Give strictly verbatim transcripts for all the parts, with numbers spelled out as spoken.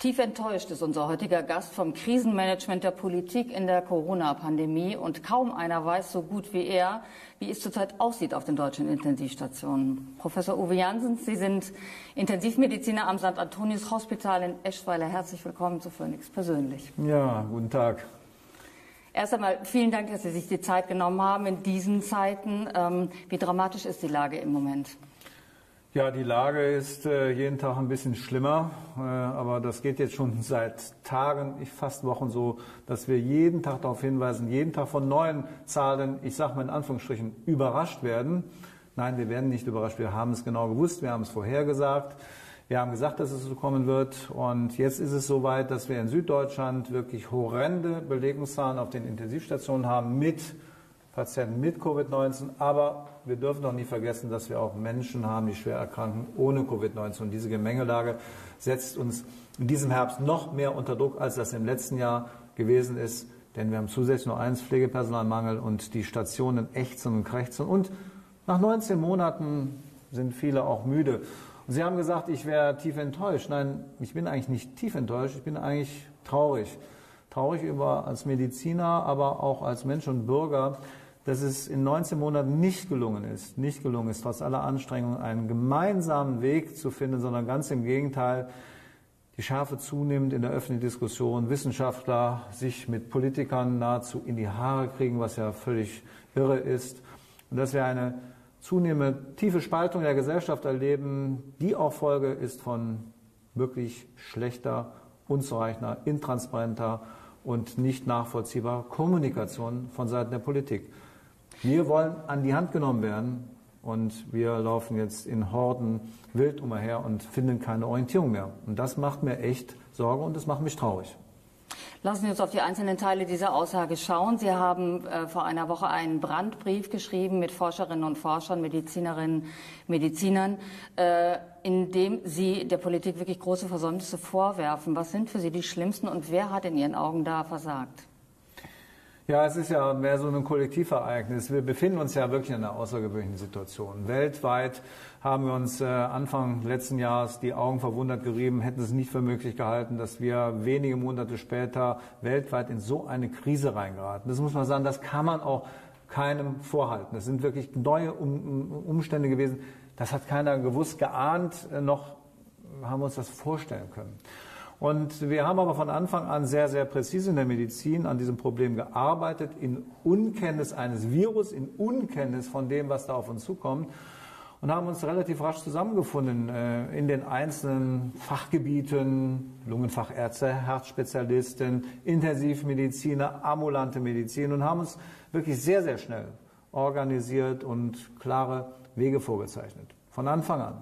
Tief enttäuscht ist unser heutiger Gast vom Krisenmanagement der Politik in der Corona-Pandemie. Und kaum einer weiß so gut wie er, wie es zurzeit aussieht auf den deutschen Intensivstationen. Professor Uwe Janssens, Sie sind Intensivmediziner am Sankt Antonius Hospital in Eschweiler. Herzlich willkommen zu Phoenix persönlich. Ja, guten Tag. Erst einmal vielen Dank, dass Sie sich die Zeit genommen haben in diesen Zeiten. Ähm, wie dramatisch ist die Lage im Moment? Ja, die Lage ist äh, jeden Tag ein bisschen schlimmer, äh, aber das geht jetzt schon seit Tagen, ich fast Wochen so, dass wir jeden Tag darauf hinweisen, jeden Tag von neuen Zahlen, ich sage mal in Anführungsstrichen, überrascht werden. Nein, wir werden nicht überrascht, wir haben es genau gewusst, wir haben es vorhergesagt, wir haben gesagt, dass es so kommen wird und jetzt ist es soweit, dass wir in Süddeutschland wirklich horrende Belegungszahlen auf den Intensivstationen haben mit Patienten mit Covid neunzehn, aber wir dürfen doch nie vergessen, dass wir auch Menschen haben, die schwer erkranken ohne Covid neunzehn. Und diese Gemengelage setzt uns in diesem Herbst noch mehr unter Druck, als das im letzten Jahr gewesen ist. Denn wir haben zusätzlich noch eins Pflegepersonalmangel und die Stationen ächzen und krächzen. Und nach neunzehn Monaten sind viele auch müde. Und Sie haben gesagt, ich wäre tief enttäuscht. Nein, ich bin eigentlich nicht tief enttäuscht, ich bin eigentlich traurig. Traurig über als Mediziner, aber auch als Mensch und Bürger, dass es in neunzehn Monaten nicht gelungen ist, nicht gelungen ist, trotz aller Anstrengungen einen gemeinsamen Weg zu finden, sondern ganz im Gegenteil, die Schärfe zunimmt in der öffentlichen Diskussion, Wissenschaftler sich mit Politikern nahezu in die Haare kriegen, was ja völlig irre ist, und dass wir eine zunehmende tiefe Spaltung der Gesellschaft erleben, die auch Folge ist von wirklich schlechter, unzureichender, intransparenter und nicht nachvollziehbarer Kommunikation von Seiten der Politik. Wir wollen an die Hand genommen werden und wir laufen jetzt in Horden wild umher und finden keine Orientierung mehr. Und das macht mir echt Sorge und das macht mich traurig. Lassen Sie uns auf die einzelnen Teile dieser Aussage schauen. Sie haben äh, vor einer Woche einen Brandbrief geschrieben mit Forscherinnen und Forschern, Medizinerinnen, Medizinern, äh, in dem Sie der Politik wirklich große Versäumnisse vorwerfen. Was sind für Sie die schlimmsten und wer hat in Ihren Augen da versagt? Ja, es ist ja mehr so ein Kollektivereignis. Wir befinden uns ja wirklich in einer außergewöhnlichen Situation. Weltweit haben wir uns äh, Anfang letzten Jahres die Augen verwundert gerieben, hätten es nicht für möglich gehalten, dass wir wenige Monate später weltweit in so eine Krise reingeraten. Das muss man sagen, das kann man auch keinem vorhalten. Das sind wirklich neue um, Umstände gewesen. Das hat keiner gewusst, geahnt, noch haben wir uns das vorstellen können. Und wir haben aber von Anfang an sehr, sehr präzise in der Medizin an diesem Problem gearbeitet, in Unkenntnis eines Virus, in Unkenntnis von dem, was da auf uns zukommt, und haben uns relativ rasch zusammengefunden äh, in den einzelnen Fachgebieten, Lungenfachärzte, Herzspezialisten, Intensivmediziner, ambulante Medizin, und haben uns wirklich sehr, sehr schnell organisiert und klare Wege vorgezeichnet, von Anfang an.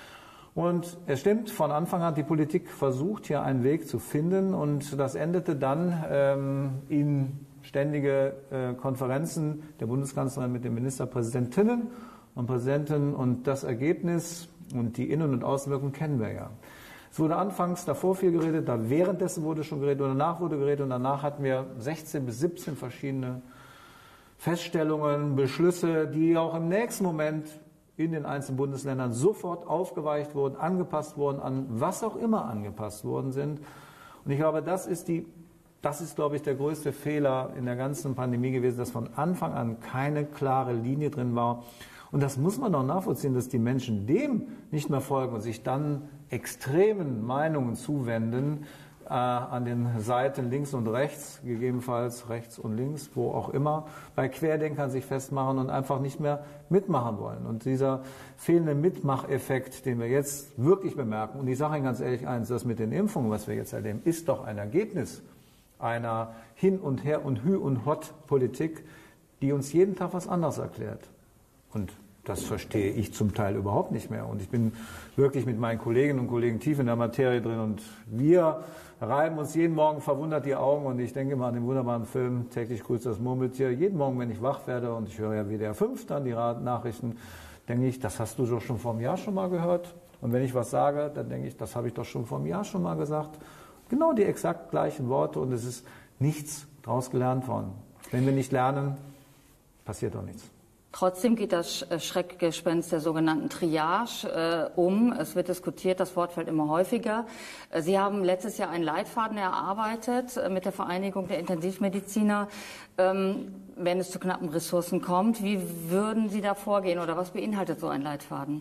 Und es stimmt, von Anfang an hat die Politik versucht, hier einen Weg zu finden, und das endete dann ähm, in ständige äh, Konferenzen der Bundeskanzlerin mit den Ministerpräsidentinnen und Präsidenten, und das Ergebnis und die Innen- und Außenwirkung kennen wir ja. Es wurde anfangs davor viel geredet, da währenddessen wurde schon geredet und danach wurde geredet, und danach hatten wir sechzehn bis siebzehn verschiedene Feststellungen, Beschlüsse, die auch im nächsten Moment in den einzelnen Bundesländern sofort aufgeweicht wurden, angepasst wurden, an was auch immer angepasst worden sind. Und ich glaube, das ist die, das ist, glaube ich, der größte Fehler in der ganzen Pandemie gewesen, dass von Anfang an keine klare Linie drin war. Und das muss man doch nachvollziehen, dass die Menschen dem nicht mehr folgen und sich dann extremen Meinungen zuwenden, äh, an den Seiten links und rechts, gegebenenfalls rechts und links, wo auch immer, bei Querdenkern sich festmachen und einfach nicht mehr mitmachen wollen. Und dieser fehlende Mitmacheffekt, den wir jetzt wirklich bemerken, und ich sage Ihnen ganz ehrlich eins, das mit den Impfungen, was wir jetzt erleben, ist doch ein Ergebnis einer Hin- und Her- und Hü- und Hott-Politik, die uns jeden Tag was anderes erklärt. Und das verstehe ich zum Teil überhaupt nicht mehr. Und ich bin wirklich mit meinen Kolleginnen und Kollegen tief in der Materie drin. Und wir reiben uns jeden Morgen verwundert die Augen. Und ich denke mal an den wunderbaren Film Täglich grüßt das Murmeltier. Jeden Morgen, wenn ich wach werde und ich höre ja W D R fünf dann die Nachrichten, denke ich, das hast du doch schon vor einem Jahr schon mal gehört. Und wenn ich was sage, dann denke ich, das habe ich doch schon vor einem Jahr schon mal gesagt. Genau die exakt gleichen Worte. Und es ist nichts daraus gelernt worden. Wenn wir nicht lernen, passiert doch nichts. Trotzdem geht das Schreckgespenst der sogenannten Triage äh, um. Es wird diskutiert, das Wort fällt immer häufiger. Sie haben letztes Jahr einen Leitfaden erarbeitet äh, mit der Vereinigung der Intensivmediziner. Ähm, wenn es zu knappen Ressourcen kommt, wie würden Sie da vorgehen oder was beinhaltet so ein Leitfaden?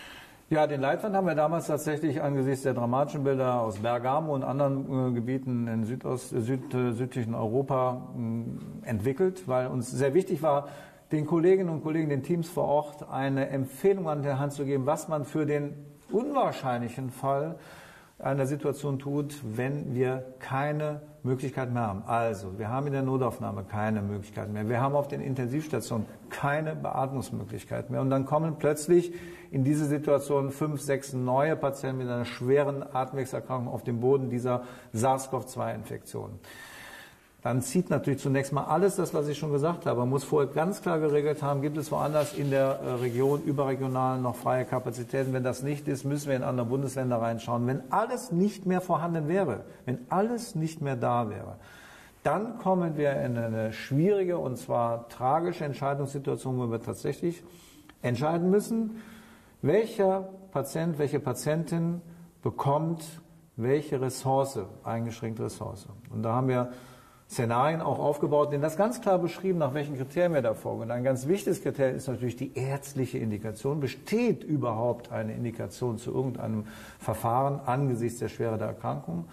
Ja, den Leitfaden haben wir damals tatsächlich angesichts der dramatischen Bilder aus Bergamo und anderen äh, Gebieten in Südost, Süd, äh, südlichen Europa äh, entwickelt, weil uns sehr wichtig war, den Kolleginnen und Kollegen, den Teams vor Ort eine Empfehlung an der Hand zu geben, was man für den unwahrscheinlichen Fall einer Situation tut, wenn wir keine Möglichkeit mehr haben. Also, wir haben in der Notaufnahme keine Möglichkeit mehr. Wir haben auf den Intensivstationen keine Beatmungsmöglichkeit mehr. Und dann kommen plötzlich in diese Situation fünf, sechs neue Patienten mit einer schweren Atemwegserkrankung auf dem Boden dieser SARS-CoV zwei Infektion. Dann zieht natürlich zunächst mal alles das, was ich schon gesagt habe. Man muss vorher ganz klar geregelt haben, gibt es woanders in der Region überregional noch freie Kapazitäten. Wenn das nicht ist, müssen wir in andere Bundesländer reinschauen. Wenn alles nicht mehr vorhanden wäre, wenn alles nicht mehr da wäre, dann kommen wir in eine schwierige und zwar tragische Entscheidungssituation, wo wir tatsächlich entscheiden müssen, welcher Patient, welche Patientin bekommt welche Ressource, eingeschränkte Ressource. Und da haben wir Szenarien auch aufgebaut, denen das ganz klar beschrieben, nach welchen Kriterien wir da vorgehen. Ein ganz wichtiges Kriterium ist natürlich die ärztliche Indikation. Besteht überhaupt eine Indikation zu irgendeinem Verfahren angesichts der Schwere der Erkrankung?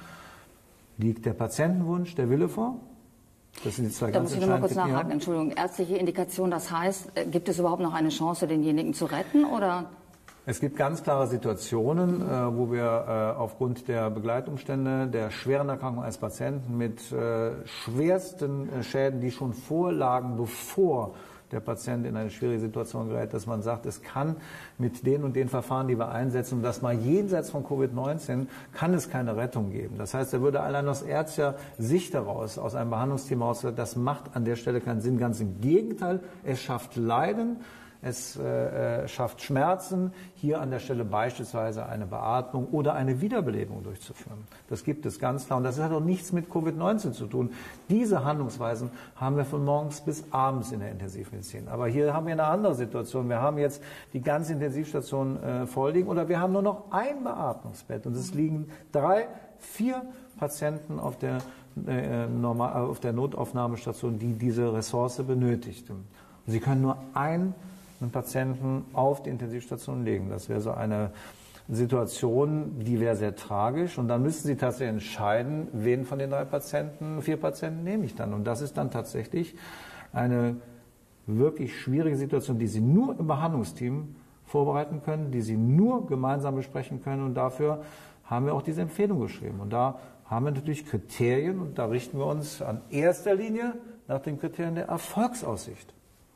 Liegt der Patientenwunsch, der Wille vor? Das sind die zwei da ganz muss ich noch mal kurz Kriterien. nachhaken, Entschuldigung. Ärztliche Indikation, das heißt, gibt es überhaupt noch eine Chance, denjenigen zu retten, oder? Es gibt ganz klare Situationen, äh, wo wir äh, aufgrund der Begleitumstände, der schweren Erkrankung eines Patienten mit äh, schwersten äh, Schäden, die schon vorlagen, bevor der Patient in eine schwierige Situation gerät, dass man sagt, es kann mit den und den Verfahren, die wir einsetzen, und das mal jenseits von Covid neunzehn, kann es keine Rettung geben. Das heißt, er würde allein aus ärztlicher Sicht heraus, aus einem Behandlungsteam heraus, das macht an der Stelle keinen Sinn. Ganz im Gegenteil, es schafft Leiden. Es äh, schafft Schmerzen, hier an der Stelle beispielsweise eine Beatmung oder eine Wiederbelebung durchzuführen. Das gibt es ganz klar. Und das hat auch nichts mit Covid neunzehn zu tun. Diese Handlungsweisen haben wir von morgens bis abends in der Intensivmedizin. Aber hier haben wir eine andere Situation. Wir haben jetzt die ganze Intensivstation äh, voll oder wir haben nur noch ein Beatmungsbett. Und es liegen drei, vier Patienten auf der, äh, normal, auf der Notaufnahmestation, die diese Ressource benötigten. Und sie können nur ein einen Patienten auf die Intensivstation legen. Das wäre so eine Situation, die wäre sehr tragisch. Und dann müssten Sie tatsächlich entscheiden, wen von den drei Patienten, vier Patienten nehme ich dann. Und das ist dann tatsächlich eine wirklich schwierige Situation, die Sie nur im Behandlungsteam vorbereiten können, die Sie nur gemeinsam besprechen können. Und dafür haben wir auch diese Empfehlung geschrieben. Und da haben wir natürlich Kriterien und da richten wir uns an erster Linie nach den Kriterien der Erfolgsaussicht.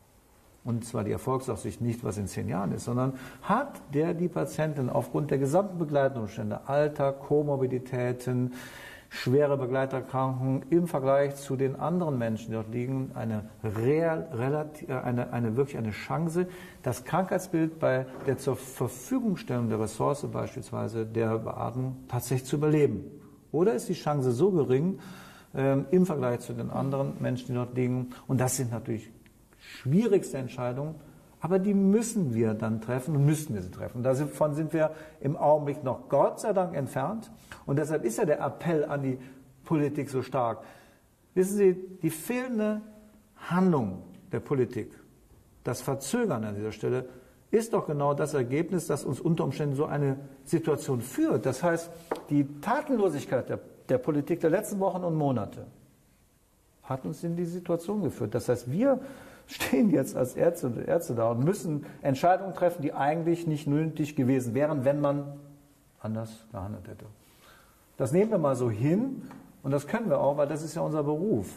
Und zwar die Erfolgsaussicht nicht, was in zehn Jahren ist, sondern hat der die Patientin aufgrund der gesamten Begleitumstände, Alter, Komorbiditäten, schwere Begleiterkrankungen im Vergleich zu den anderen Menschen, die dort liegen, eine, real, relativ, eine, eine wirklich eine Chance, das Krankheitsbild bei der zur Verfügungstellung der Ressource beispielsweise der Beatmung tatsächlich zu überleben? Oder ist die Chance so gering ähm, im Vergleich zu den anderen Menschen, die dort liegen? Und das sind natürlich schwierigste Entscheidung, aber die müssen wir dann treffen und müssten wir sie treffen. Davon sind wir im Augenblick noch Gott sei Dank entfernt und deshalb ist ja der Appell an die Politik so stark. Wissen Sie, die fehlende Handlung der Politik, das Verzögern an dieser Stelle, ist doch genau das Ergebnis, das uns unter Umständen so eine Situation führt. Das heißt, die Tatenlosigkeit der, der Politik der letzten Wochen und Monate hat uns in die Situation geführt. Das heißt, wir stehen jetzt als Ärzte und Ärzte da und müssen Entscheidungen treffen, die eigentlich nicht nötig gewesen wären, wenn man anders gehandelt hätte. Das nehmen wir mal so hin und das können wir auch, weil das ist ja unser Beruf.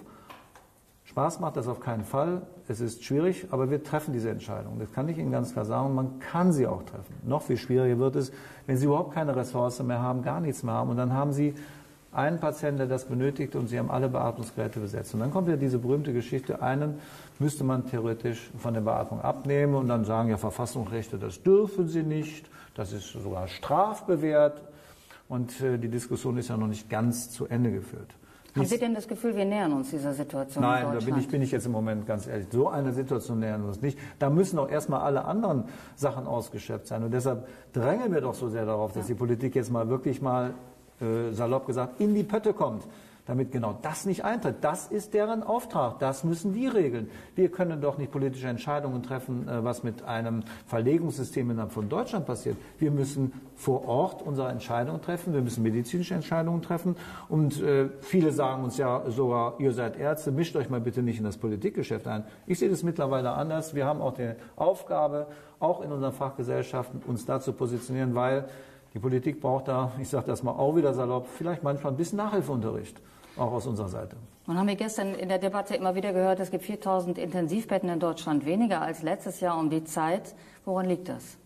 Spaß macht das auf keinen Fall, es ist schwierig, aber wir treffen diese Entscheidung. Das kann ich Ihnen ganz klar sagen und man kann sie auch treffen. Noch viel schwieriger wird es, wenn Sie überhaupt keine Ressource mehr haben, gar nichts mehr haben und dann haben Sie einen Patienten, der das benötigt und Sie haben alle Beatmungsgeräte besetzt. Und dann kommt ja diese berühmte Geschichte, einen müsste man theoretisch von der Beatmung abnehmen und dann sagen ja Verfassungsrechte, das dürfen Sie nicht, das ist sogar strafbewehrt und äh, die Diskussion ist ja noch nicht ganz zu Ende geführt. Haben Sie denn das Gefühl, wir nähern uns dieser Situation in Deutschland? Nein, da bin ich, bin ich jetzt im Moment ganz ehrlich. So eine Situation nähern wir uns nicht. Da müssen auch erstmal alle anderen Sachen ausgeschöpft sein. Und deshalb drängen wir doch so sehr darauf, dass die Politik jetzt mal wirklich mal, äh, salopp gesagt, in die Pötte kommt, damit genau das nicht eintritt. Das ist deren Auftrag. Das müssen die regeln. Wir können doch nicht politische Entscheidungen treffen, äh, was mit einem Verlegungssystem innerhalb von Deutschland passiert. Wir müssen vor Ort unsere Entscheidungen treffen. Wir müssen medizinische Entscheidungen treffen. Und äh, viele sagen uns ja sogar, ihr seid Ärzte, mischt euch mal bitte nicht in das Politikgeschäft ein. Ich sehe das mittlerweile anders. Wir haben auch die Aufgabe, auch in unseren Fachgesellschaften, uns da zu positionieren, weil die Politik braucht da, ich sage das mal auch wieder salopp, vielleicht manchmal ein bisschen Nachhilfeunterricht. Auch aus unserer Seite. Nun haben wir gestern in der Debatte immer wieder gehört, es gibt viertausend Intensivbetten in Deutschland weniger als letztes Jahr um die Zeit. Woran liegt das?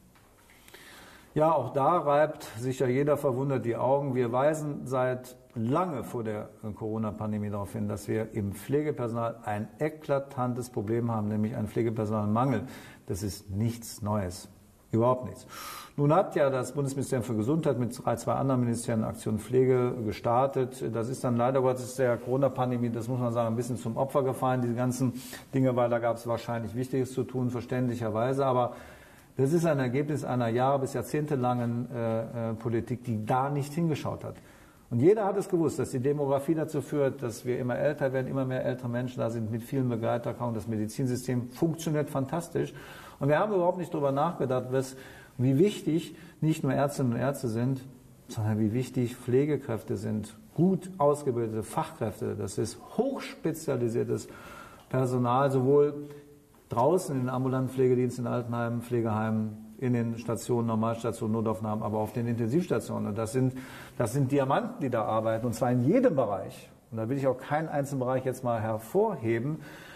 Ja, auch da reibt sich ja jeder verwundert die Augen. Wir weisen seit lange vor der Corona-Pandemie darauf hin, dass wir im Pflegepersonal ein eklatantes Problem haben, nämlich einen Pflegepersonalmangel. Das ist nichts Neues. Überhaupt nichts. Nun hat ja das Bundesministerium für Gesundheit mit zwei anderen Ministerien Aktion Pflege gestartet. Das ist dann leider Gottes der Corona-Pandemie, das muss man sagen, ein bisschen zum Opfer gefallen, diese ganzen Dinge, weil da gab es wahrscheinlich Wichtiges zu tun, verständlicherweise. Aber das ist ein Ergebnis einer Jahre- bis jahrzehntelangen äh, Politik, die da nicht hingeschaut hat. Und jeder hat es gewusst, dass die Demografie dazu führt, dass wir immer älter werden, immer mehr ältere Menschen da sind mit vielen Begleiterkrankungen. Das Medizinsystem funktioniert fantastisch. Und wir haben überhaupt nicht darüber nachgedacht, was, wie wichtig nicht nur Ärztinnen und Ärzte sind, sondern wie wichtig Pflegekräfte sind. Gut ausgebildete Fachkräfte, das ist hochspezialisiertes Personal, sowohl draußen in den ambulanten Pflegediensten, in Altenheimen, Pflegeheimen, in den Stationen, Normalstationen, Notaufnahmen, aber auf den Intensivstationen. Und das sind, das sind Diamanten, die da arbeiten, und zwar in jedem Bereich. Und da will ich auch keinen einzelnen Bereich jetzt mal hervorheben.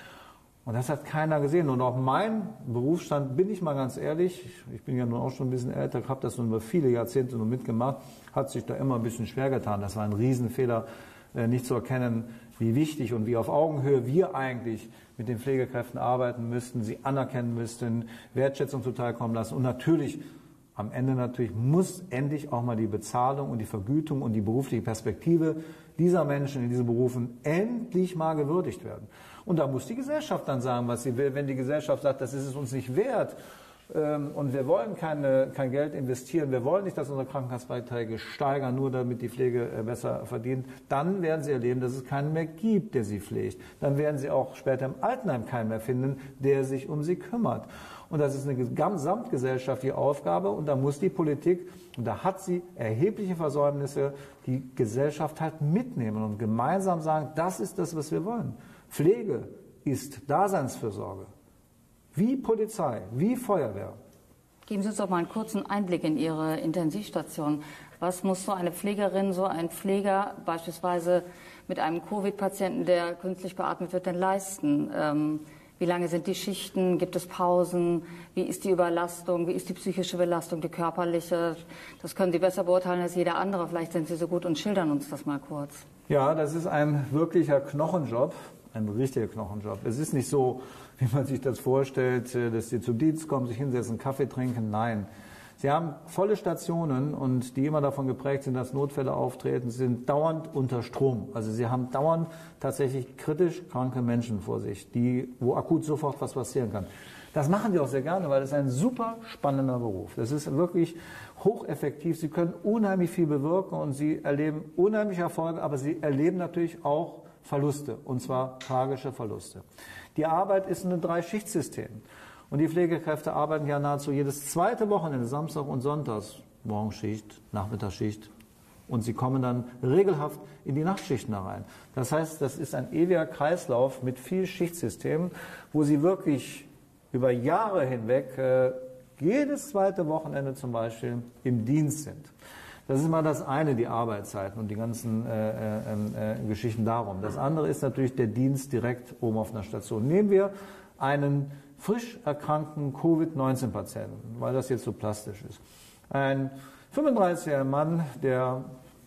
Und das hat keiner gesehen. Und auch mein Berufsstand, bin ich mal ganz ehrlich, ich bin ja nun auch schon ein bisschen älter, habe das nun über viele Jahrzehnte nur mitgemacht, hat sich da immer ein bisschen schwer getan. Das war ein Riesenfehler, nicht zu erkennen, wie wichtig und wie auf Augenhöhe wir eigentlich mit den Pflegekräften arbeiten müssten, sie anerkennen müssten, Wertschätzung zuteilkommen lassen. Und natürlich, am Ende natürlich, muss endlich auch mal die Bezahlung und die Vergütung und die berufliche Perspektive dieser Menschen in diesen Berufen endlich mal gewürdigt werden. Und da muss die Gesellschaft dann sagen, was sie will. Wenn die Gesellschaft sagt, das ist es uns nicht wert, und wir wollen keine, kein Geld investieren, wir wollen nicht, dass unsere Krankenkassbeiträge steigern, nur damit die Pflege besser verdient, dann werden sie erleben, dass es keinen mehr gibt, der sie pflegt. Dann werden sie auch später im Altenheim keinen mehr finden, der sich um sie kümmert. Und das ist eine gesamtgesellschaftliche Aufgabe, und da muss die Politik, und da hat sie erhebliche Versäumnisse, die Gesellschaft halt mitnehmen und gemeinsam sagen, das ist das, was wir wollen. Pflege ist Daseinsfürsorge. Wie Polizei, wie Feuerwehr. Geben Sie uns doch mal einen kurzen Einblick in Ihre Intensivstation. Was muss so eine Pflegerin, so ein Pfleger beispielsweise mit einem Covid-Patienten, der künstlich beatmet wird, denn leisten? Ähm, wie lange sind die Schichten? Gibt es Pausen? Wie ist die Überlastung? Wie ist die psychische Belastung, die körperliche? Das können Sie besser beurteilen als jeder andere. Vielleicht sind Sie so gut und schildern uns das mal kurz. Ja, das ist ein wirklicher Knochenjob. Ein richtiger Knochenjob. Es ist nicht so, wie man sich das vorstellt, dass sie zum Dienst kommen, sich hinsetzen, Kaffee trinken. Nein. Sie haben volle Stationen, und die immer davon geprägt sind, dass Notfälle auftreten. Sie sind dauernd unter Strom. Also sie haben dauernd tatsächlich kritisch kranke Menschen vor sich, die, wo akut sofort was passieren kann. Das machen die auch sehr gerne, weil das ist ein super spannender Beruf. Das ist wirklich hocheffektiv. Sie können unheimlich viel bewirken und sie erleben unheimliche Erfolge, aber sie erleben natürlich auch Verluste, und zwar tragische Verluste. Die Arbeit ist ein Drei-Schicht-System. Und die Pflegekräfte arbeiten ja nahezu jedes zweite Wochenende, Samstag und Sonntags, Morgenschicht, Nachmittagsschicht. Und sie kommen dann regelhaft in die Nachtschichten herein. Das heißt, das ist ein ewiger Kreislauf mit viel Schichtsystem, wo sie wirklich über Jahre hinweg äh, jedes zweite Wochenende zum Beispiel im Dienst sind. Das ist mal das eine, die Arbeitszeiten und die ganzen äh, äh, äh, Geschichten darum. Das andere ist natürlich der Dienst direkt oben auf einer Station. Nehmen wir einen frisch erkrankten Covid neunzehn Patienten, weil das jetzt so plastisch ist. Ein fünfunddreißigjähriger Mann, der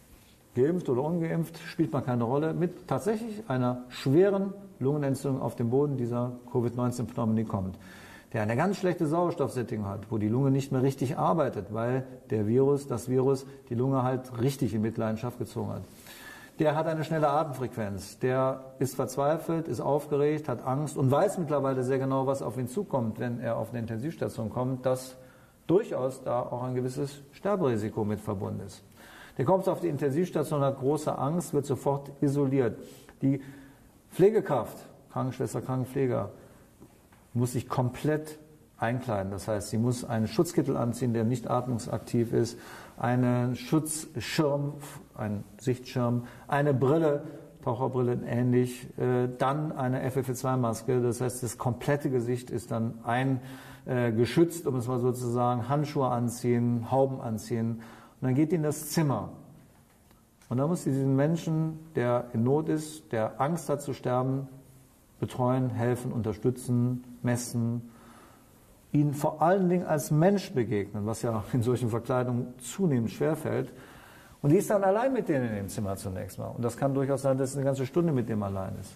geimpft oder ungeimpft, spielt mal keine Rolle, mit tatsächlich einer schweren Lungenentzündung auf dem Boden dieser Covid neunzehn Pneumonie kommt, der eine ganz schlechte Sauerstoffsättigung hat, wo die Lunge nicht mehr richtig arbeitet, weil der Virus, das Virus, die Lunge halt richtig in Mitleidenschaft gezogen hat. der hat eine schnelle Atemfrequenz, der ist verzweifelt, ist aufgeregt, hat Angst und weiß mittlerweile sehr genau, was auf ihn zukommt, wenn er auf eine Intensivstation kommt, dass durchaus da auch ein gewisses Sterberisiko mit verbunden ist. Der kommt auf die Intensivstation, hat große Angst, wird sofort isoliert. Die Pflegekraft, Krankenschwester, Krankenpfleger, muss sich komplett einkleiden. Das heißt, sie muss einen Schutzkittel anziehen, der nicht atmungsaktiv ist, einen Schutzschirm, einen Sichtschirm, eine Brille, Taucherbrille ähnlich, äh, dann eine F F P zwei Maske. Das heißt, das komplette Gesicht ist dann eingeschützt, äh, um es mal so zu sagen, Handschuhe anziehen, Hauben anziehen. Und dann geht die in das Zimmer. Und dann muss sie diesen Menschen, der in Not ist, der Angst hat zu sterben, betreuen, helfen, unterstützen, messen, ihnen vor allen Dingen als Mensch begegnen, was ja in solchen Verkleidungen zunehmend schwerfällt. Und die ist dann allein mit denen in dem Zimmer zunächst mal. Und das kann durchaus sein, dass es eine ganze Stunde mit dem allein ist.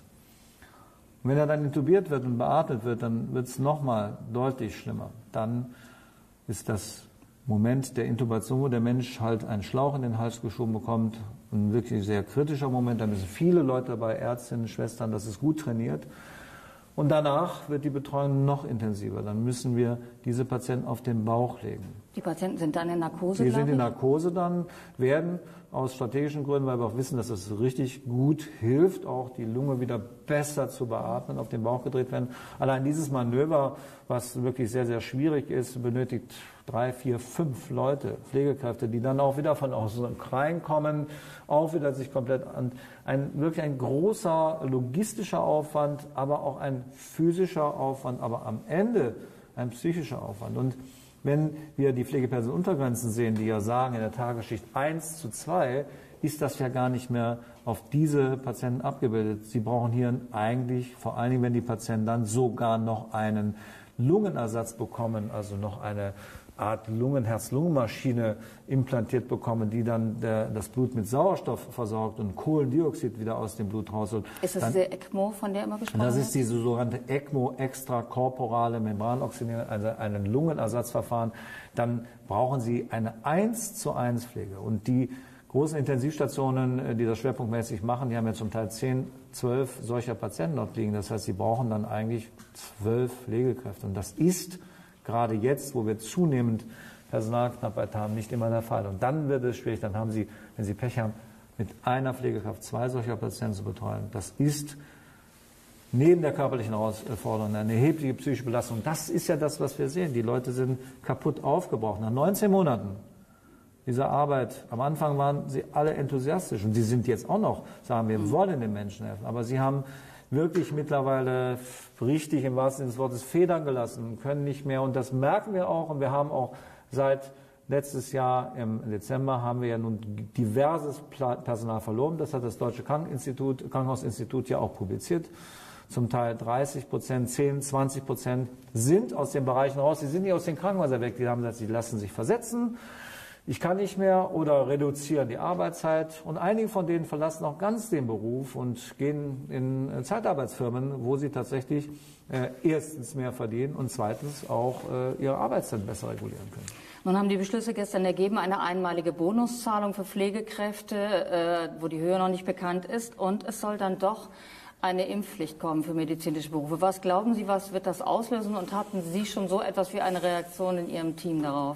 Und wenn er dann intubiert wird und beatmet wird, dann wird es nochmal deutlich schlimmer. Dann ist das Moment der Intubation, wo der Mensch halt einen Schlauch in den Hals geschoben bekommt, ein wirklich sehr kritischer Moment. Da müssen viele Leute dabei, Ärztinnen, Schwestern, das ist gut trainiert. Und danach wird die Betreuung noch intensiver. Dann müssen wir diese Patienten auf den Bauch legen. Die Patienten sind dann in Narkose? Die sind in Narkose dann, werden aus strategischen Gründen, weil wir auch wissen, dass es richtig gut hilft, auch die Lunge wieder besser zu beatmen, auf den Bauch gedreht werden. Allein dieses Manöver, was wirklich sehr, sehr schwierig ist, benötigt drei, vier, fünf Leute, Pflegekräfte, die dann auch wieder von außen reinkommen, auch wieder sich komplett an. Ein, wirklich ein großer logistischer Aufwand, aber auch ein physischer Aufwand, aber am Ende ein psychischer Aufwand. Und wenn wir die Pflegepersonenuntergrenzen sehen, die ja sagen in der Tagesschicht eins zu zwei, ist das ja gar nicht mehr auf diese Patienten abgebildet. Sie brauchen hier eigentlich, vor allen Dingen, wenn die Patienten dann sogar noch einen Lungenersatz bekommen, also noch eine Art Lungen-Herz-Lungen-Maschine implantiert bekommen, die dann der, das Blut mit Sauerstoff versorgt und Kohlendioxid wieder aus dem Blut rausholt. Ist das diese ECMO, von der immer gesprochen wird? Das ist diese sogenannte ECMO, extrakorporale Membranoxygenierung, also ein Lungenersatzverfahren. Dann brauchen Sie eine eins zu eins Pflege. Und die großen Intensivstationen, die das schwerpunktmäßig machen, die haben ja zum Teil zehn, zwölf solcher Patienten dort liegen. Das heißt, sie brauchen dann eigentlich zwölf Pflegekräfte. Und das ist gerade jetzt, wo wir zunehmend Personalknappheit haben, nicht immer der Fall. Und dann wird es schwierig. Dann haben Sie, wenn Sie Pech haben, mit einer Pflegekraft zwei solcher Patienten zu betreuen. Das ist neben der körperlichen Herausforderung eine erhebliche psychische Belastung. Das ist ja das, was wir sehen. Die Leute sind kaputt aufgebraucht. Nach neunzehn Monaten dieser Arbeit, am Anfang waren sie alle enthusiastisch. Und sie sind jetzt auch noch, sagen wir, wollen den Menschen helfen. Aber sie haben wirklich mittlerweile richtig im wahrsten Sinne des Wortes Federn gelassen, können nicht mehr. Und das merken wir auch. Und wir haben auch seit letztes Jahr im Dezember haben wir ja nun diverses Personal verloren. Das hat das Deutsche Krankeninstitut, Krankenhausinstitut ja auch publiziert. Zum Teil dreißig Prozent, zehn, zwanzig Prozent sind aus den Bereichen raus. Sie sind nicht aus den Krankenhäusern weg. Die haben gesagt, sie lassen sich versetzen. Ich kann nicht mehr oder reduzieren die Arbeitszeit. Und einige von denen verlassen auch ganz den Beruf und gehen in Zeitarbeitsfirmen, wo sie tatsächlich äh, erstens mehr verdienen und zweitens auch äh, ihre Arbeitszeit besser regulieren können. Nun haben die Beschlüsse gestern ergeben, eine einmalige Bonuszahlung für Pflegekräfte, äh, wo die Höhe noch nicht bekannt ist. Und es soll dann doch eine Impfpflicht kommen für medizinische Berufe. Was glauben Sie, was wird das auslösen? Und hatten Sie schon so etwas wie eine Reaktion in Ihrem Team darauf?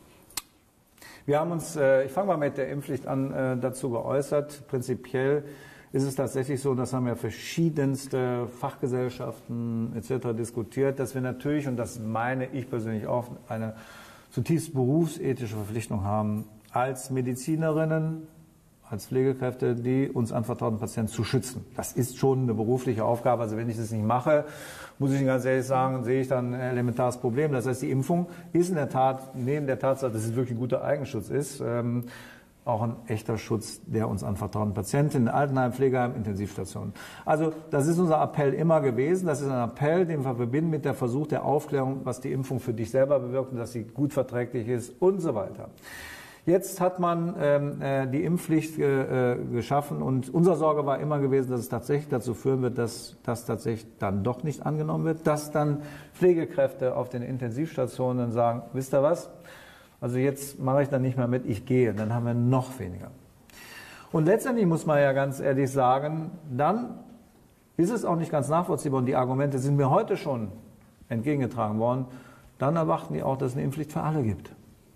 Wir haben uns, ich fange mal mit der Impfpflicht an, dazu geäußert. Prinzipiell ist es tatsächlich so, das haben ja verschiedenste Fachgesellschaften et cetera diskutiert, dass wir natürlich, und das meine ich persönlich auch, eine zutiefst berufsethische Verpflichtung haben, als Medizinerinnen, als Pflegekräfte, die uns anvertrauten Patienten zu schützen. Das ist schon eine berufliche Aufgabe. Also wenn ich das nicht mache, muss ich Ihnen ganz ehrlich sagen, sehe ich dann ein elementares Problem. Das heißt, die Impfung ist in der Tat, neben der Tatsache, dass es wirklich ein guter Eigenschutz ist, ähm, auch ein echter Schutz der uns anvertrauten Patienten in Altenheim, Pflegeheim, Intensivstationen. Also das ist unser Appell immer gewesen. Das ist ein Appell, den wir verbinden mit der Versuch der Aufklärung, was die Impfung für dich selber bewirkt und dass sie gut verträglich ist und so weiter. Jetzt hat man ähm, äh, die Impfpflicht äh, geschaffen und unsere Sorge war immer gewesen, dass es tatsächlich dazu führen wird, dass das tatsächlich dann doch nicht angenommen wird, dass dann Pflegekräfte auf den Intensivstationen sagen, wisst ihr was, also jetzt mache ich dann nicht mehr mit, ich gehe, dann haben wir noch weniger. Und letztendlich muss man ja ganz ehrlich sagen, dann ist es auch nicht ganz nachvollziehbar und die Argumente sind mir heute schon entgegengetragen worden, dann erwarten die auch, dass es eine Impfpflicht für alle gibt.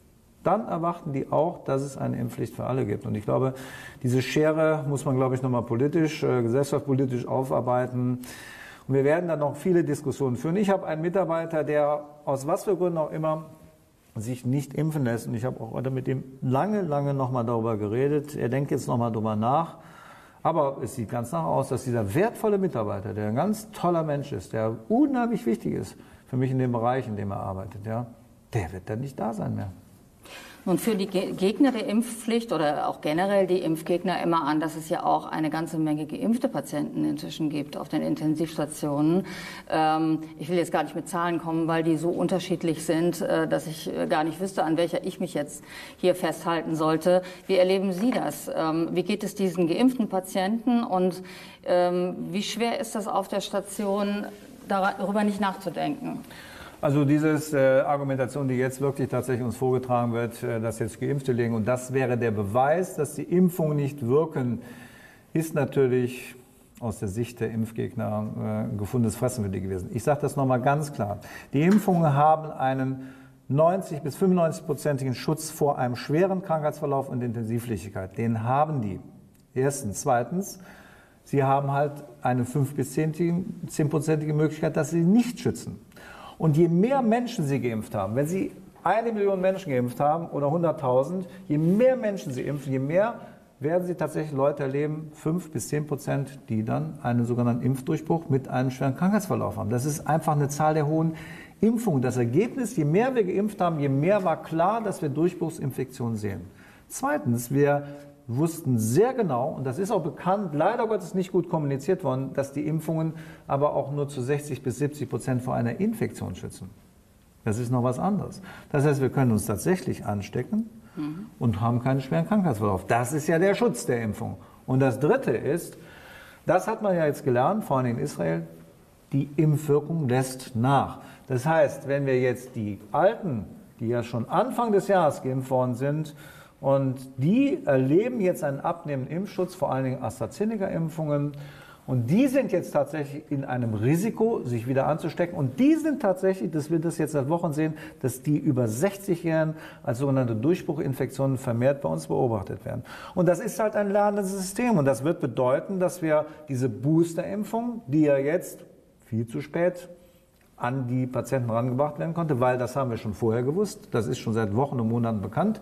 Dann erwarten die auch, dass es eine Impfpflicht für alle gibt. Und ich glaube, diese Schere muss man, glaube ich, nochmal politisch, äh, gesellschaftspolitisch aufarbeiten. Und wir werden dann noch viele Diskussionen führen. Ich habe einen Mitarbeiter, der aus was für Gründen auch immer sich nicht impfen lässt. Und ich habe auch heute mit ihm lange, lange nochmal darüber geredet. Er denkt jetzt nochmal darüber nach. Aber es sieht ganz nach aus, dass dieser wertvolle Mitarbeiter, der ein ganz toller Mensch ist, der unheimlich wichtig ist für mich in dem Bereich, in dem er arbeitet, ja, der wird dann nicht da sein mehr. Nun führen die Gegner der Impfpflicht oder auch generell die Impfgegner immer an, dass es ja auch eine ganze Menge geimpfte Patienten inzwischen gibt auf den Intensivstationen. Ähm, ich will jetzt gar nicht mit Zahlen kommen, weil die so unterschiedlich sind, äh, dass ich gar nicht wüsste, an welcher ich mich jetzt hier festhalten sollte. Wie erleben Sie das? Ähm, wie geht es diesen geimpften Patienten und ähm, wie schwer ist das auf der Station, darüber nicht nachzudenken? Also diese äh, Argumentation, die jetzt wirklich tatsächlich uns vorgetragen wird, äh, dass jetzt Geimpfte liegen und das wäre der Beweis, dass die Impfungen nicht wirken, ist natürlich aus der Sicht der Impfgegner äh, gefundenes Fressen für die gewesen. Ich sage das nochmal ganz klar. Die Impfungen haben einen neunzig bis fünfundneunzig-prozentigen Schutz vor einem schweren Krankheitsverlauf und Intensivpflichtigkeit. Den haben die. Erstens. Zweitens, sie haben halt eine fünf bis zehn-prozentige Möglichkeit, dass sie nicht schützen. Und je mehr Menschen Sie geimpft haben, wenn Sie eine Million Menschen geimpft haben oder hunderttausend, je mehr Menschen Sie impfen, je mehr werden Sie tatsächlich Leute erleben, fünf bis zehn Prozent, die dann einen sogenannten Impfdurchbruch mit einem schweren Krankheitsverlauf haben. Das ist einfach eine Zahl der hohen Impfungen. Das Ergebnis, je mehr wir geimpft haben, je mehr war klar, dass wir Durchbruchsinfektionen sehen. Zweitens, wir wussten sehr genau, und das ist auch bekannt, leider Gottes nicht gut kommuniziert worden, dass die Impfungen aber auch nur zu sechzig bis siebzig Prozent vor einer Infektion schützen. Das ist noch was anderes. Das heißt, wir können uns tatsächlich anstecken mhm. und haben keinen schweren Krankheitsverlauf. Das ist ja der Schutz der Impfung. Und das Dritte ist, das hat man ja jetzt gelernt, vor allem in Israel, die Impfwirkung lässt nach. Das heißt, wenn wir jetzt die Alten, die ja schon Anfang des Jahres geimpft worden sind, und die erleben jetzt einen abnehmenden Impfschutz, vor allen Dingen AstraZeneca-Impfungen. Und die sind jetzt tatsächlich in einem Risiko, sich wieder anzustecken. Und die sind tatsächlich, das wird das jetzt seit Wochen sehen, dass die über sechzig-Jährigen als sogenannte Durchbruchinfektionen vermehrt bei uns beobachtet werden. Und das ist halt ein lernendes System. Und das wird bedeuten, dass wir diese Booster-Impfung, die ja jetzt viel zu spät an die Patienten herangebracht werden konnte, weil das haben wir schon vorher gewusst, das ist schon seit Wochen und Monaten bekannt,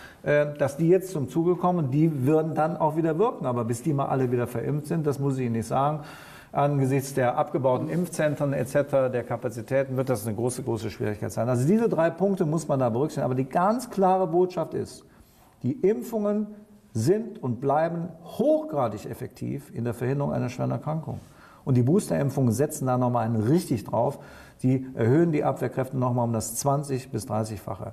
dass die jetzt zum Zuge kommen, die würden dann auch wieder wirken. Aber bis die mal alle wieder verimpft sind, das muss ich Ihnen nicht sagen, angesichts der abgebauten Impfzentren et cetera, der Kapazitäten, wird das eine große, große Schwierigkeit sein. Also diese drei Punkte muss man da berücksichtigen. Aber die ganz klare Botschaft ist, die Impfungen sind und bleiben hochgradig effektiv in der Verhinderung einer schweren Erkrankung. Und die Boosterimpfungen setzen da nochmal einen richtig drauf. Sie erhöhen die Abwehrkräfte nochmal um das zwanzig- bis dreißigfache.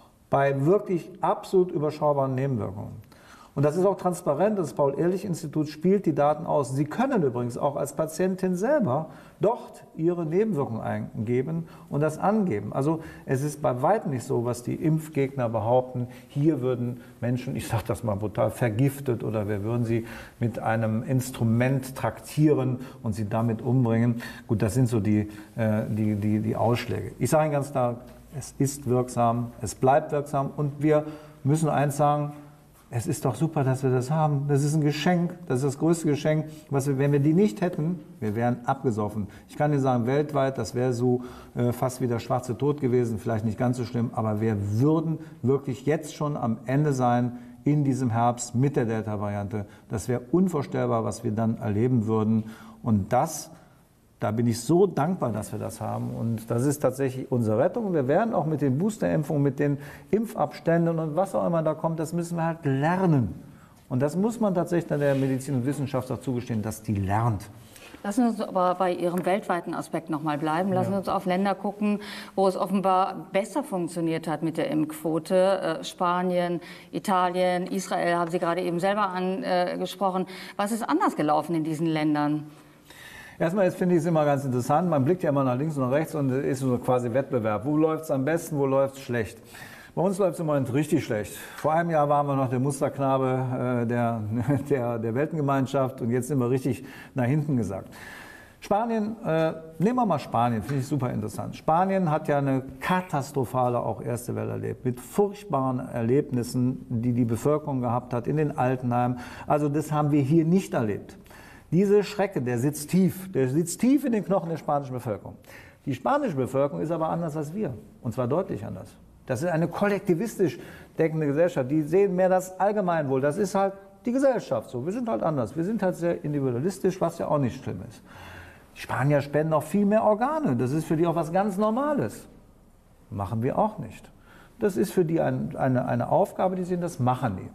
Bei wirklich absolut überschaubaren Nebenwirkungen. Und das ist auch transparent, das Paul-Ehrlich-Institut spielt die Daten aus. Sie können übrigens auch als Patientin selber dort Ihre Nebenwirkungen eingeben und das angeben. Also es ist bei weitem nicht so, was die Impfgegner behaupten, hier würden Menschen, ich sage das mal brutal, vergiftet oder wir würden sie mit einem Instrument traktieren und sie damit umbringen. Gut, das sind so die, die, die, die Ausschläge. Ich sage Ihnen ganz klar, es ist wirksam, es bleibt wirksam und wir müssen eins sagen, es ist doch super, dass wir das haben. Das ist ein Geschenk, das ist das größte Geschenk, was wir, wenn wir die nicht hätten, wir wären abgesoffen. Ich kann Ihnen sagen, weltweit, das wäre so äh, fast wie der schwarze Tod gewesen, vielleicht nicht ganz so schlimm, aber wir würden wirklich jetzt schon am Ende sein in diesem Herbst mit der Delta-Variante. Das wäre unvorstellbar, was wir dann erleben würden und das Da bin ich so dankbar, dass wir das haben. Und das ist tatsächlich unsere Rettung. Wir werden auch mit den Boosterimpfungen, mit den Impfabständen und was auch immer da kommt, das müssen wir halt lernen. Und das muss man tatsächlich der Medizin und Wissenschaft auch zugestehen, dass die lernt. Lassen Sie uns aber bei Ihrem weltweiten Aspekt noch mal bleiben. Lassen Sie ja. uns auf Länder gucken, wo es offenbar besser funktioniert hat mit der Impfquote. Äh, Spanien, Italien, Israel haben Sie gerade eben selber angesprochen. Was ist anders gelaufen in diesen Ländern? Erstmal jetzt finde ich es immer ganz interessant, man blickt ja immer nach links und nach rechts und es ist so quasi Wettbewerb. Wo läuft es am besten, wo läuft es schlecht? Bei uns läuft es im Moment richtig schlecht. Vor einem Jahr waren wir noch der Musterknabe äh, der, der, der Weltengemeinschaft und jetzt sind wir richtig nach hinten gesagt. Spanien, äh, nehmen wir mal Spanien, finde ich super interessant. Spanien hat ja eine katastrophale auch erste Welle erlebt, mit furchtbaren Erlebnissen, die die Bevölkerung gehabt hat in den Altenheimen. Also das haben wir hier nicht erlebt. Diese Schrecken, der sitzt tief, der sitzt tief in den Knochen der spanischen Bevölkerung. Die spanische Bevölkerung ist aber anders als wir, und zwar deutlich anders. Das ist eine kollektivistisch denkende Gesellschaft, die sehen mehr das Allgemeinwohl, das ist halt die Gesellschaft so. Wir sind halt anders, wir sind halt sehr individualistisch, was ja auch nicht schlimm ist. Die Spanier spenden auch viel mehr Organe, das ist für die auch was ganz Normales. Machen wir auch nicht. Das ist für die ein, eine, eine Aufgabe, die sehen, das machen die.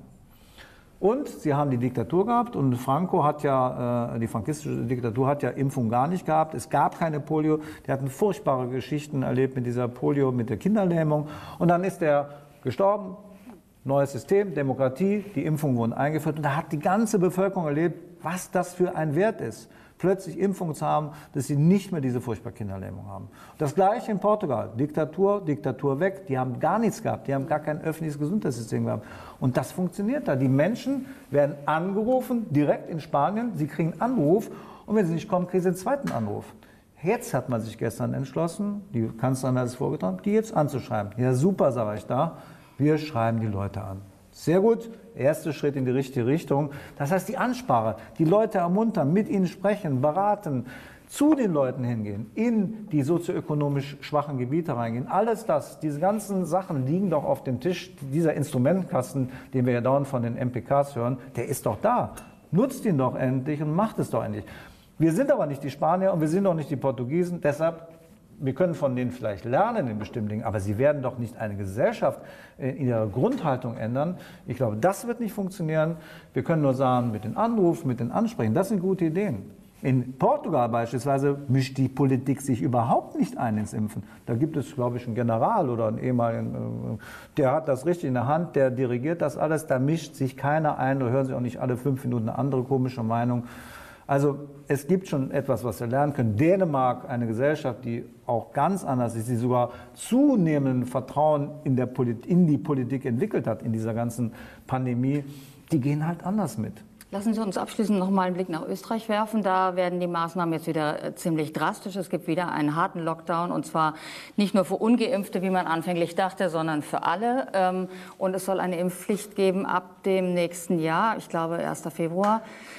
Und sie haben die Diktatur gehabt und Franco hat ja, äh, die frankistische Diktatur hat ja Impfung gar nicht gehabt. Es gab keine Polio. Die hatten furchtbare Geschichten erlebt mit dieser Polio, mit der Kinderlähmung. Und dann ist er gestorben. Neues System, Demokratie, die Impfungen wurden eingeführt. Und da hat die ganze Bevölkerung erlebt, was das für ein Wert ist. Plötzlich Impfungen zu haben, dass sie nicht mehr diese furchtbare Kinderlähmung haben. Das Gleiche in Portugal. Diktatur, Diktatur weg. Die haben gar nichts gehabt. Die haben gar kein öffentliches Gesundheitssystem gehabt. Und das funktioniert da. Die Menschen werden angerufen, direkt in Spanien. Sie kriegen einen Anruf. Und wenn sie nicht kommen, kriegen sie einen zweiten Anruf. Jetzt hat man sich gestern entschlossen, die Kanzlerin hat es vorgetragen, die jetzt anzuschreiben. Ja, super, sage ich da. Wir schreiben die Leute an. Sehr gut, erster Schritt in die richtige Richtung. Das heißt, die Ansprache, die Leute ermuntern, mit ihnen sprechen, beraten, zu den Leuten hingehen, in die sozioökonomisch schwachen Gebiete reingehen. Alles das, diese ganzen Sachen liegen doch auf dem Tisch. Dieser Instrumentenkasten, den wir ja dauernd von den M P Ks hören, der ist doch da. Nutzt ihn doch endlich und macht es doch endlich. Wir sind aber nicht die Spanier und wir sind auch nicht die Portugiesen. Deshalb, wir können von denen vielleicht lernen in bestimmten Dingen, aber sie werden doch nicht eine Gesellschaft in ihrer Grundhaltung ändern. Ich glaube, das wird nicht funktionieren. Wir können nur sagen, mit den Anrufen, mit den Ansprechen, das sind gute Ideen. In Portugal beispielsweise mischt die Politik sich überhaupt nicht ein ins Impfen. Da gibt es, glaube ich, einen General oder einen ehemaligen, der hat das richtig in der Hand, der dirigiert das alles, da mischt sich keiner ein, da hören Sie auch nicht alle fünf Minuten eine andere komische Meinung. Also es gibt schon etwas, was wir lernen können. Dänemark, eine Gesellschaft, die auch ganz anders ist, die sogar zunehmenden Vertrauen in, der Polit- in die Politik entwickelt hat in dieser ganzen Pandemie, die gehen halt anders mit. Lassen Sie uns abschließend noch mal einen Blick nach Österreich werfen. Da werden die Maßnahmen jetzt wieder ziemlich drastisch. Es gibt wieder einen harten Lockdown, und zwar nicht nur für Ungeimpfte, wie man anfänglich dachte, sondern für alle. Und es soll eine Impfpflicht geben ab dem nächsten Jahr, ich glaube erster Februar.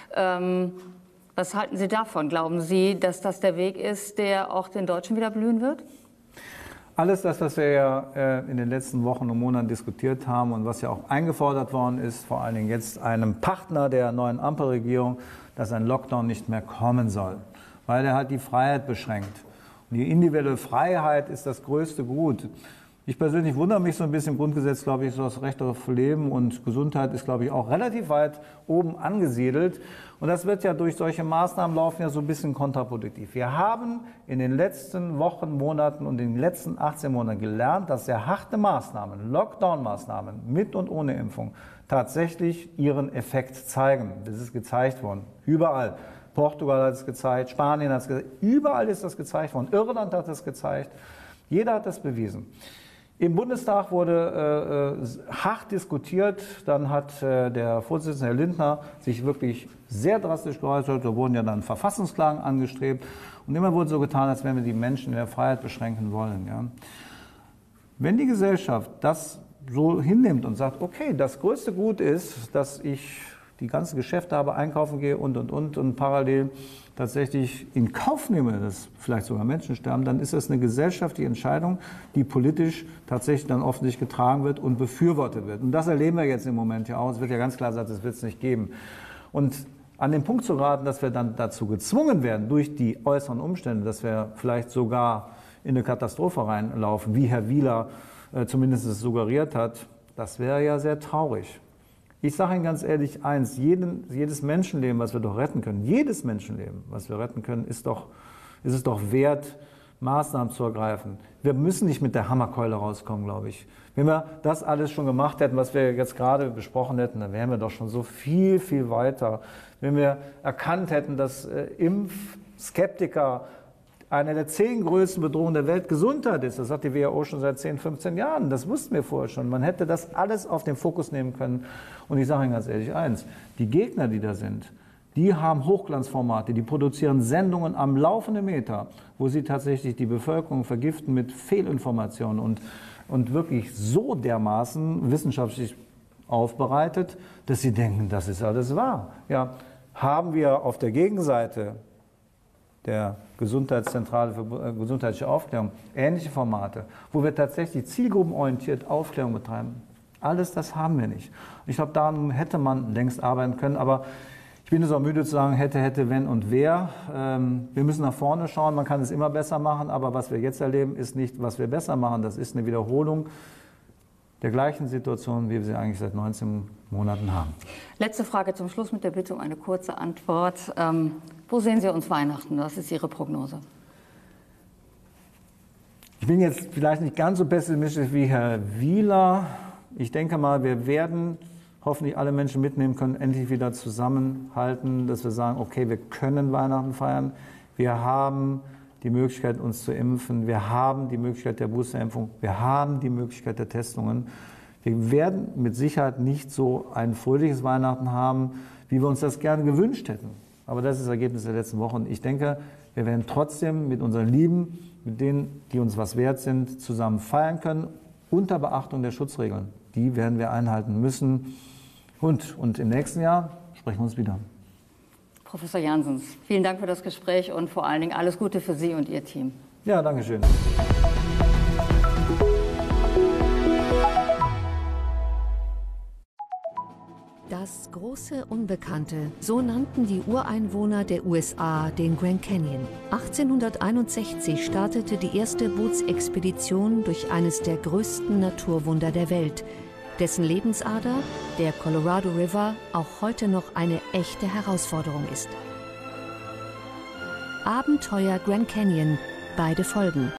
Was halten Sie davon? Glauben Sie, dass das der Weg ist, der auch den Deutschen wieder blühen wird? Alles das, was wir ja äh, in den letzten Wochen und Monaten diskutiert haben und was ja auch eingefordert worden ist, vor allen Dingen jetzt einem Partner der neuen Ampelregierung, dass ein Lockdown nicht mehr kommen soll, weil er halt die Freiheit beschränkt. Und die individuelle Freiheit ist das größte Gut. Ich persönlich wundere mich so ein bisschen, im Grundgesetz, glaube ich, so das Recht auf Leben und Gesundheit ist, glaube ich, auch relativ weit oben angesiedelt. Und das wird ja durch solche Maßnahmen laufen ja so ein bisschen kontraproduktiv. Wir haben in den letzten Wochen, Monaten und in den letzten achtzehn Monaten gelernt, dass sehr harte Maßnahmen, Lockdown-Maßnahmen mit und ohne Impfung tatsächlich ihren Effekt zeigen. Das ist gezeigt worden. Überall. Portugal hat es gezeigt, Spanien hat es gezeigt. Überall ist das gezeigt worden. Irland hat es gezeigt. Jeder hat das bewiesen. Im Bundestag wurde äh, hart diskutiert, dann hat äh, der Vorsitzende, Herr Lindner, sich wirklich sehr drastisch geäußert, da wurden ja dann Verfassungsklagen angestrebt und immer wurde so getan, als wenn wir die Menschen in der Freiheit beschränken wollen. Ja. Wenn die Gesellschaft das so hinnimmt und sagt, okay, das größte Gut ist, dass ich die ganzen Geschäfte habe, einkaufen gehe und, und, und, und parallel tatsächlich in Kauf nehme, dass vielleicht sogar Menschen sterben, dann ist das eine gesellschaftliche Entscheidung, die politisch tatsächlich dann offensichtlich getragen wird und befürwortet wird. Und das erleben wir jetzt im Moment ja auch. Es wird ja ganz klar gesagt, das wird es nicht geben. Und an den Punkt zu geraten, dass wir dann dazu gezwungen werden, durch die äußeren Umstände, dass wir vielleicht sogar in eine Katastrophe reinlaufen, wie Herr Wieler äh, zumindest es suggeriert hat, das wäre ja sehr traurig. Ich sage Ihnen ganz ehrlich eins, jeden, jedes Menschenleben, was wir doch retten können, jedes Menschenleben, was wir retten können, ist, doch, ist es doch wert, Maßnahmen zu ergreifen. Wir müssen nicht mit der Hammerkeule rauskommen, glaube ich. Wenn wir das alles schon gemacht hätten, was wir jetzt gerade besprochen hätten, dann wären wir doch schon so viel, viel weiter. Wenn wir erkannt hätten, dass äh, Impfskeptiker eine der zehn größten Bedrohungen der Welt Gesundheit ist. Das sagt die W H O schon seit zehn, fünfzehn Jahren. Das wussten wir vorher schon. Man hätte das alles auf den Fokus nehmen können. Und ich sage Ihnen ganz ehrlich eins, die Gegner, die da sind, die haben Hochglanzformate, die produzieren Sendungen am laufenden Meter, wo sie tatsächlich die Bevölkerung vergiften mit Fehlinformationen und, und wirklich so dermaßen wissenschaftlich aufbereitet, dass sie denken, das ist alles wahr. Ja, haben wir auf der Gegenseite der Gesundheitszentrale für gesundheitliche Aufklärung ähnliche Formate, wo wir tatsächlich zielgruppenorientiert Aufklärung betreiben. Alles das haben wir nicht. Ich glaube, daran hätte man längst arbeiten können, aber ich bin es auch müde zu sagen, hätte, hätte, wenn und wer. Ähm, wir müssen nach vorne schauen, man kann es immer besser machen, aber was wir jetzt erleben, ist nicht, was wir besser machen. Das ist eine Wiederholung der gleichen Situation, wie wir sie eigentlich seit neunzehn Monaten haben. Letzte Frage zum Schluss mit der Bitte um eine kurze Antwort. Ähm, wo sehen Sie uns Weihnachten? Was ist Ihre Prognose? Ich bin jetzt vielleicht nicht ganz so pessimistisch wie Herr Wieler. Ich denke mal, wir werden hoffentlich alle Menschen mitnehmen können, endlich wieder zusammenhalten, dass wir sagen, okay, wir können Weihnachten feiern. Wir haben die Möglichkeit, uns zu impfen. Wir haben die Möglichkeit der Boosterimpfung. Wir haben die Möglichkeit der Testungen. Wir werden mit Sicherheit nicht so ein fröhliches Weihnachten haben, wie wir uns das gerne gewünscht hätten. Aber das ist das Ergebnis der letzten Woche. Und ich denke, wir werden trotzdem mit unseren Lieben, mit denen, die uns was wert sind, zusammen feiern können, unter Beachtung der Schutzregeln. Die werden wir einhalten müssen. Und, und im nächsten Jahr sprechen wir uns wieder. Professor Janssens, vielen Dank für das Gespräch und vor allen Dingen alles Gute für Sie und Ihr Team. Ja, danke schön. Das große Unbekannte, so nannten die Ureinwohner der U S A den Grand Canyon. achtzehnhunderteinundsechzig startete die erste Bootsexpedition durch eines der größten Naturwunder der Welt, dessen Lebensader, der Colorado River, auch heute noch eine echte Herausforderung ist. Abenteuer Grand Canyon, beide Folgen.